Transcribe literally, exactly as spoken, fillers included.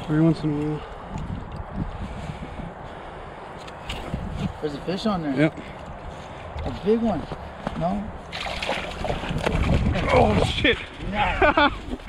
Every once in a while. There's a fish on there. Yep. A big one. No? Oh shit! Nice.